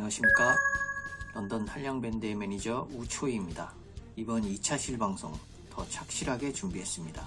안녕하십니까. 런던 한량밴드의 매니저 우초이입니다. 이번 2차 실방송 더 착실하게 준비했습니다.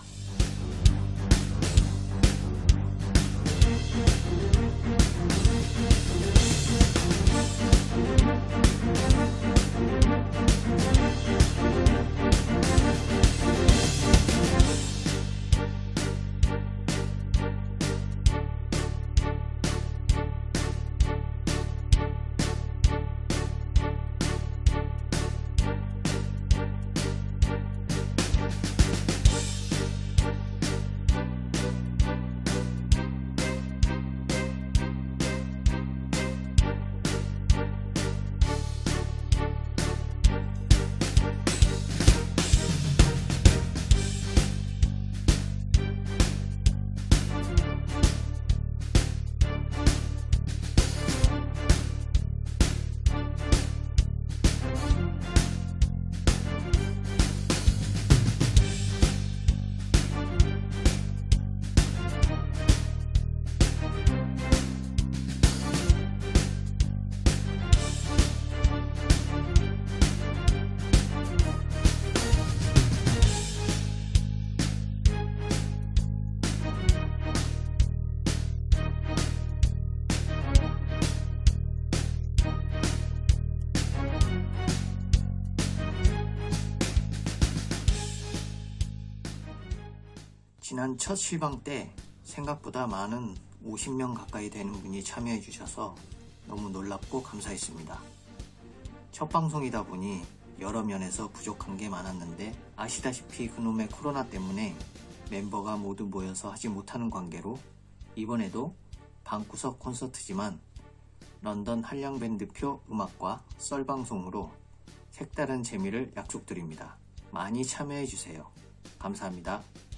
지난 첫 실방 때 생각보다 많은 50명 가까이 되는 분이 참여해 주셔서 너무 놀랍고 감사했습니다. 첫 방송이다 보니 여러 면에서 부족한 게 많았는데 아시다시피 그놈의 코로나 때문에 멤버가 모두 모여서 하지 못하는 관계로 이번에도 방구석 콘서트지만 런던 한량밴드표 음악과 썰방송으로 색다른 재미를 약속드립니다. 많이 참여해 주세요. 감사합니다.